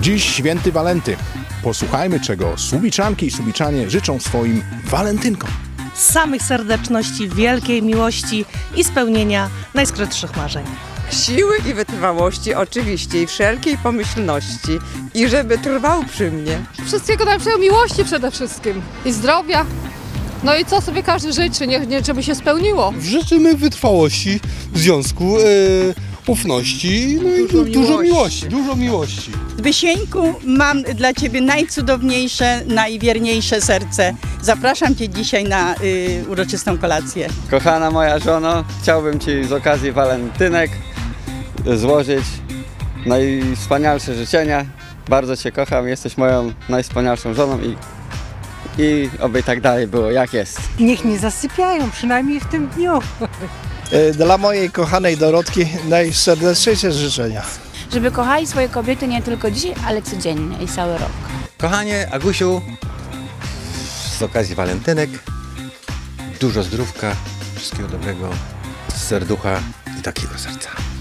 Dziś święty Walenty. Posłuchajmy, czego Słubiczanki i Słubiczanie życzą swoim walentynkom. Samych serdeczności, wielkiej miłości i spełnienia najskrytszych marzeń. Siły i wytrwałości oczywiście i wszelkiej pomyślności i żeby trwał przy mnie. Wszystkiego najlepszego, miłości przede wszystkim i zdrowia. No i co sobie każdy życzy, niech żeby się spełniło. Życzymy wytrwałości w związku, ufności, no i dużo miłości. Zbysieńku, mam dla Ciebie najcudowniejsze, najwierniejsze serce. Zapraszam Cię dzisiaj na uroczystą kolację. Kochana moja żono, chciałbym Ci z okazji walentynek złożyć najwspanialsze życzenia. Bardzo Cię kocham, jesteś moją najwspanialszą żoną i oby tak dalej było, jak jest. Niech nie zasypiają, przynajmniej w tym dniu. Dla mojej kochanej Dorotki najserdeczniejsze życzenia. Żeby kochali swoje kobiety nie tylko dzisiaj, ale codziennie i cały rok. Kochanie Agusiu, z okazji walentynek dużo zdrówka, wszystkiego dobrego, z serducha i takiego serca.